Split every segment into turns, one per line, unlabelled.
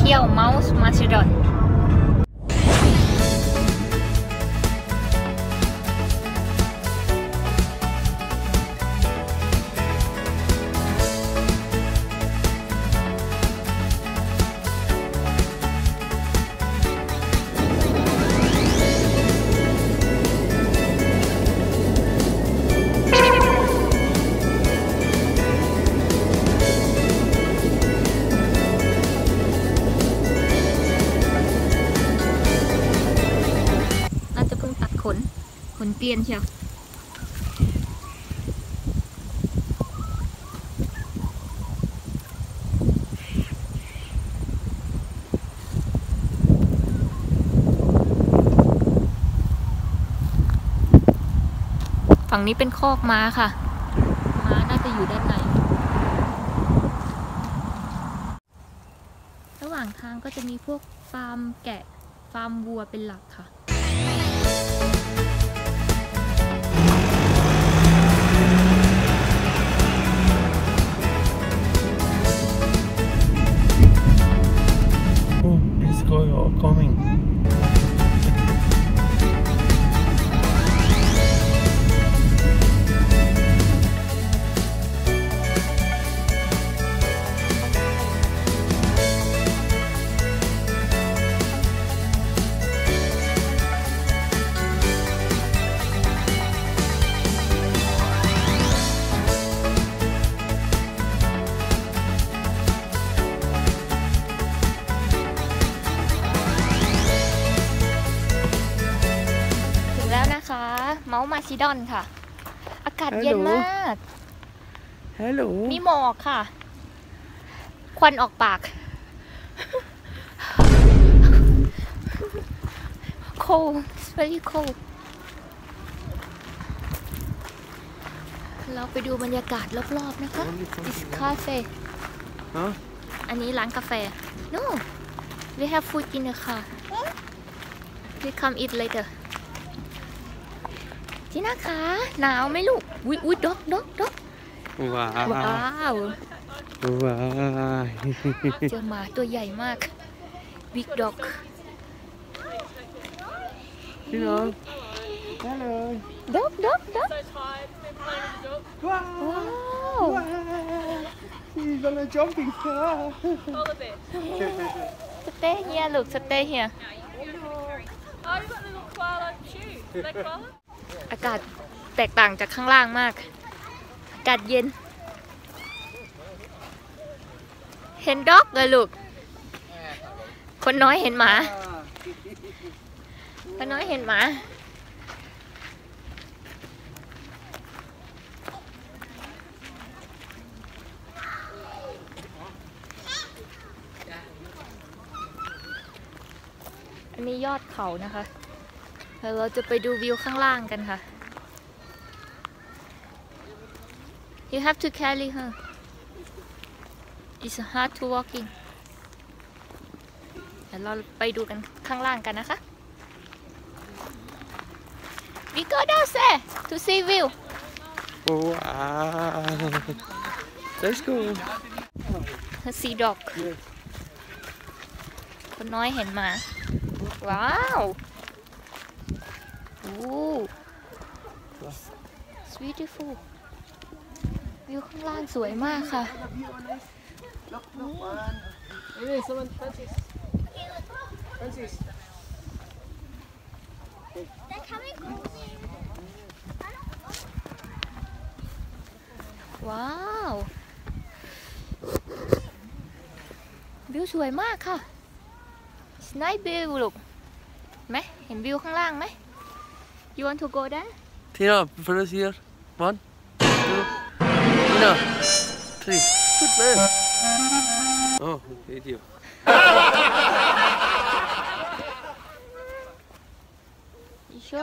ที่ยวเมาส์มาชิดอนขนเตียนเชียวฝั่งนี้เป็นคอกม้าค่ะม้าน่าจะอยู่ด้านในระหว่างทางก็จะมีพวกฟาร์มแกะฟาร์มวัวเป็นหลักค่ะ
coming.
เมาส์มาชิดอนค่ะอากาศเย็นมาก
ฮัลโหล
มีหมอกค่ะควันออกปากcold very cold เราไปดูบรรยากาศรอบๆนะคะ This cafe อันนี้ร้านกาแฟ No we have food in the car we come eat laterที่น่าคะหนาวไหมลูกอุ้ยด็อก
ว้าวว้าว
เจอหมาตัวใหญ่มากบิ๊กด็อก
พี่น้องฮัลโหล
ด็อก
ว้าวHe's gonna jumping far
สเตย์เฮียลูกสเตย์เฮียอากาศแตกต่างจากข้างล่างมากอากาศเย็นเห็นด็อกเลยลูกคนน้อยเห็นหมาคนน้อยเห็นหมาอันนี้ยอดเขานะคะแล้วเราจะไปดูวิวข้างล่างกันค่ะ You have to carry her. It's hard to walking. เดี๋ยวเราไปดูกันข้างล่างกันนะคะ We go downstairs to see view.
Wow. Let's go.
See dog. คนน้อยเห็นหมาว้าวIt's beautiful วิวข้างล่างสวยมากค่ะว้าววิวสวยมากค่ะ Nice view ลูกไหมเห็นวิวข้างล่างไหม You want to go there?
Tina, first here. 1, 2, Tina, 3. Good man. Oh, video.
You sure?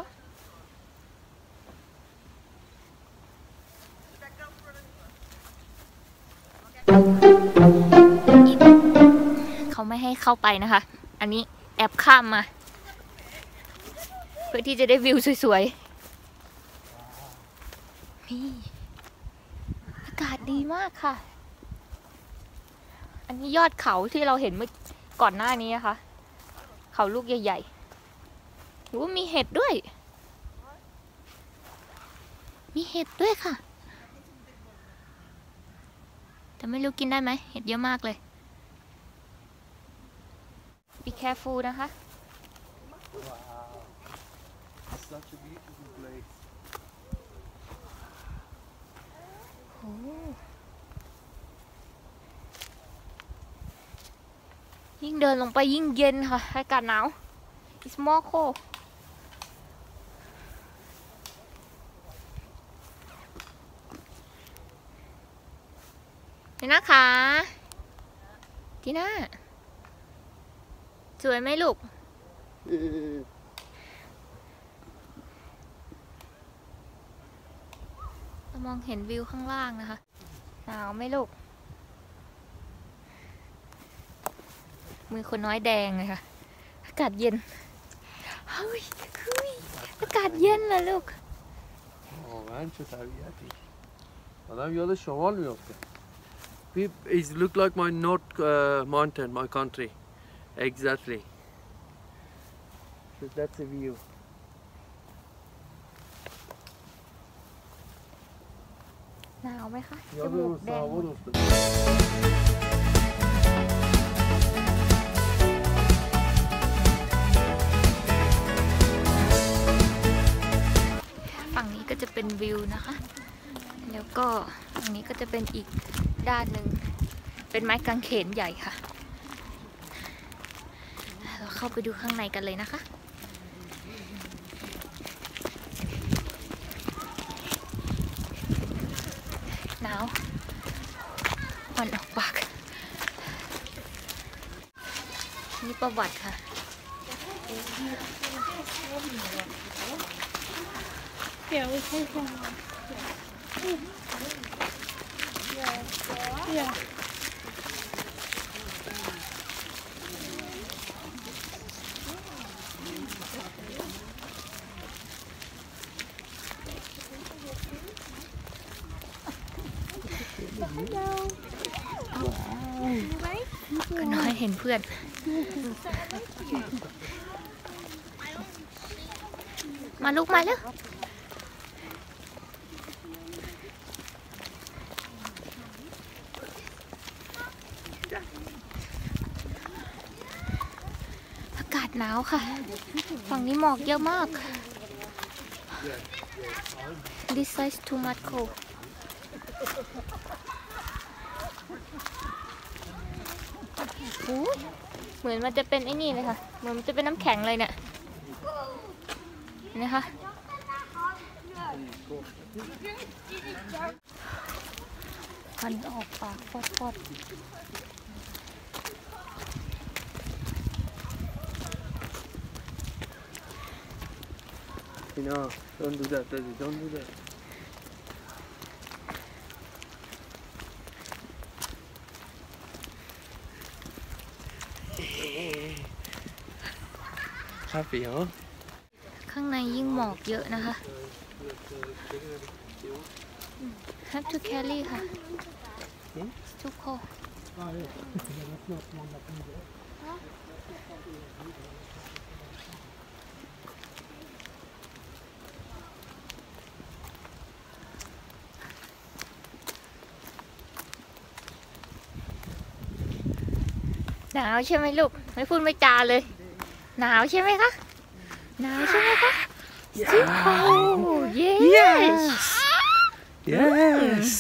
เขาไม่ให้เข้าไปนะคะ อันนี้แอบข้ามมาเพื่อที่จะได้วิวสวยๆนี่อากาศดีมากค่ะอันนี้ยอดเขาที่เราเห็นเมื่อก่อนหน้านี้นะคะเขาลูกใหญ่ๆหรือว่ามีเห็ดด้วยค่ะแต่ไม่รู้กินได้ไหมเห็ดเยอะมากเลย Be careful นะคะ
Such a beautiful place.
โอ้ยิ่งเดินลงไปยิ่งเย็นค่ะอากาศหนาว It's more cold ทีน่าคะทีน่าสวยไหมลูกเรามองเห็นวิวข้างล่างนะคะหนาวไหมลูกมือคนน้อยแดงเลยค่ะอากาศเย็นเฮ้ยอากาศเย็นนะลูก
واقعا چه طبیعتی آدم یاد شمال میفته. It look like my north mountain, my country. Exactly. So that's a view.
หนาวไหมคะจ
Ya
มูก
da
แดง
sağ olsun.
ฝั่งนี้ก็จะเป็นวิวนะคะแล้วก็ฝั่งนี้ก็จะเป็นอีกด้านหนึ่งเป็นไม้กางเขนใหญ่ค่ะเราเข้าไปดูข้างในกันเลยนะคะหนาววันออกปากนี่ประวัติค่ะก็น้อยเห็นเพื่อนมาลูกมาแล้วอากาศหนาวค่ะฝั่งนี้หมอกเยอะมาก This size too much cold เหมือนมันจะเป็นไอ้นี่เลยค่ะเหมือนมันจะเป็นน้ำแข็งเลยเนี่ยเห็นไหมคะควันออกปากฟอด
No, don't do that, Daddy. Don't do that. Happy, huh?
ข้างในยิ่งหมอกเยอะนะคะ Have to carry ค่ะ It's too cold หนาวใช่ไหมลูกไม่พูดไม่จาเลยหนาวใช่ไหมคะหนาวใช่ไหมคะ Too cold Yes
Yes.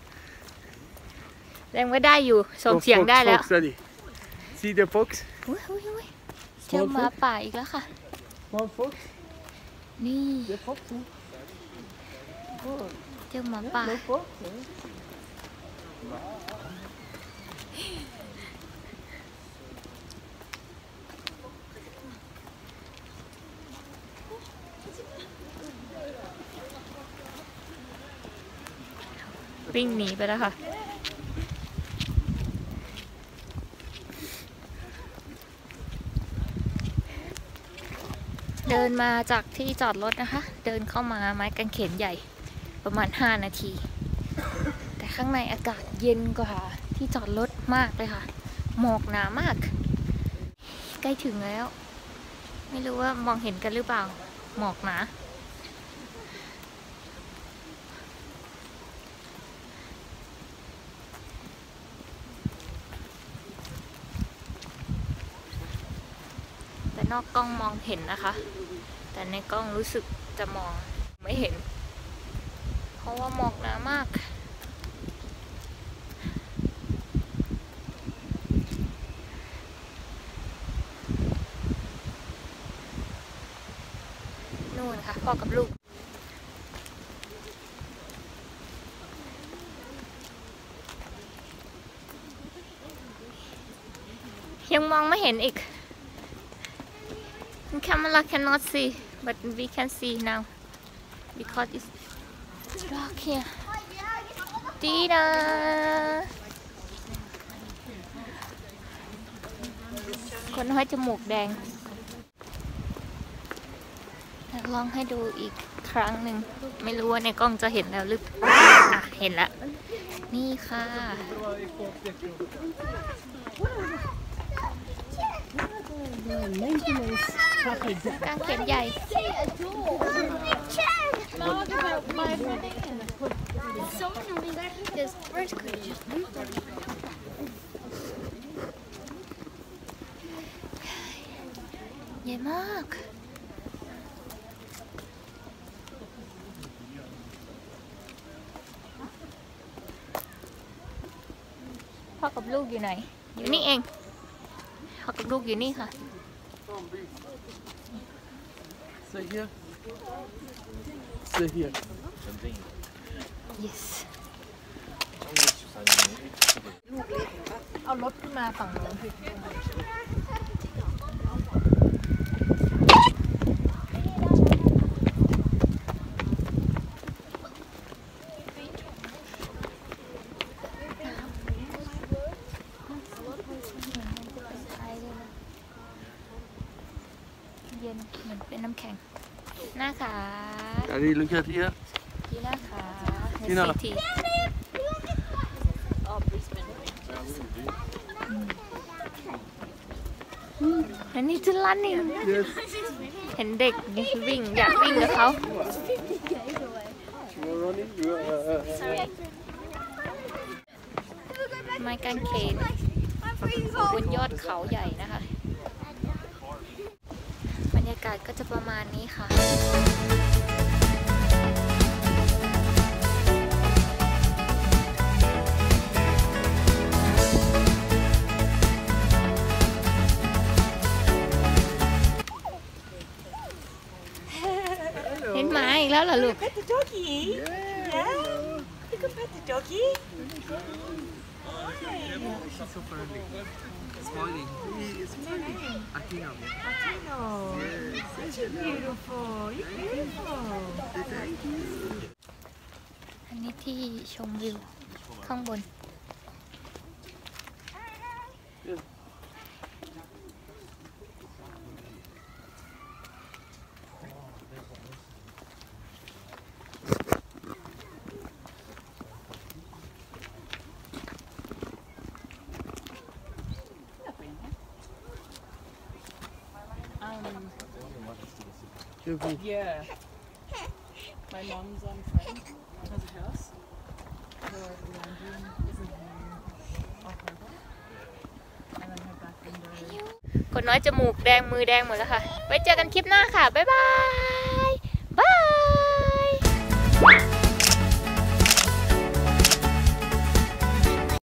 แรงว่าได้อยู่ส่งเสียงได้แล้ว
Fox, Daddy. See the fox?
อุ๊ยเจอหมาป่าอีกแล้วค่ะ
Small fox?
นี่
The fox? Huh?
เจอหมาป่า
No fox? Huh?
วิ่งหนีไปแล้วค่ะเดินมาจากที่จอดรถนะคะเดินเข้ามาไม้กางเขนใหญ่ประมาณ5 นาทีแต่ข้างในอากาศเย็นกว่าที่จอดรถมากเลยค่ะหมอกหนามากใกล้ถึงแล้ว ไม่รู้ว่ามองเห็นกันหรือเปล่าหมอกหนาแต่นอกกล้องมองเห็นนะคะ แต่ในกล้องรู้สึกจะมองไม่เห็น เพราะว่าหมอกหนามากนู่นค่ะพ่อกับลูกยังมองไม่เห็นอีก Camera cannot see but we can see now because it's dark here ดีนะคนน้อยจมูกแดงลองให้ดูอีกครั้งหนึ่งไม่รู้ว่าในกล้องจะเห็นแล้วหรือเห็นแล้วนี่ค่ะกางเขนใหญ่ใหญ่มากพ่อกับลูกอยู่ไหนอยู่นี่เองพ่อกับลูกอยู่นี่ค่ะ
Stay here. Stay here.
yes
เอารถขึ้นมาฝั่งโน้นสิ
เย็นเหมือนเป็นน้ำแข็งหน้าขา
Daddy, look at here.
ที่หน้าขา
ที่หน้า
ทีอันนี้จะลั่นนี่
Yes.
เห็นเด็กวิ่งอยากวิ่งกับเขา
You are running. You are,
ไม้กางเขนบนยอดเขาใหญ่นะคะบรรยากาศก็จะประมาณนี้ค่ะเห็นหมาอีกแล้วเหรอลูก
Pet the doggy yeah you can pet the doggy
She's so friendly. Smiling. He's smiling. Akina.
Tino such a beautiful you're beautiful
Thank you.
อันนี้ที่ชมวิวข้างบน
yeah my mom's friend has a house so London isn't off river and then her back window
คนน้อยจมูกแดงมือแดงหมดแล้วค่ะ ไว้เจอกันคลิปหน้าค่ะ บ๊ายบาย